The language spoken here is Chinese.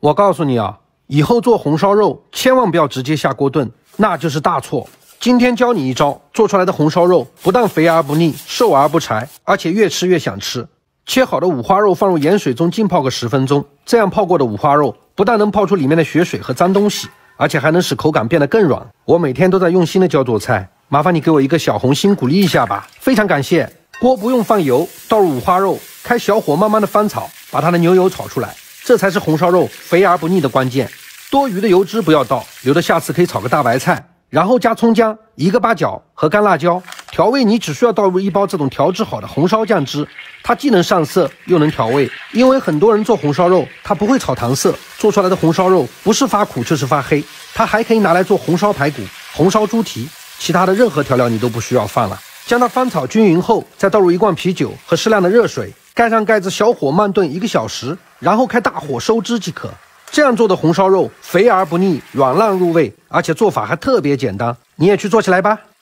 我告诉你啊，以后做红烧肉千万不要直接下锅炖，那就是大错。今天教你一招，做出来的红烧肉不但肥而不腻，瘦而不柴，而且越吃越想吃。切好的五花肉放入盐水中浸泡个10分钟，这样泡过的五花肉不但能泡出里面的血水和脏东西，而且还能使口感变得更软。我每天都在用心的教做菜，麻烦你给我一个小红心鼓励一下吧，非常感谢。锅不用放油，倒入五花肉，开小火慢慢的翻炒，把它的牛油炒出来，这才是红烧肉肥而不腻的关键。多余的油脂不要倒，留着下次可以炒个大白菜。然后加葱姜、1个八角和干辣椒，调味你只需要倒入1包这种调制好的红烧酱汁，它既能上色又能调味。因为很多人做红烧肉他不会炒糖色，做出来的红烧肉不是发苦就是发黑。它还可以拿来做红烧排骨、红烧猪蹄，其他的任何调料你都不需要放了。将它翻炒均匀后，再倒入1罐啤酒和适量的热水，盖上盖子，小火慢炖1个小时，然后开大火收汁即可。这样做的红烧肉肥而不腻，软烂入味，而且做法还特别简单，你也去做起来吧。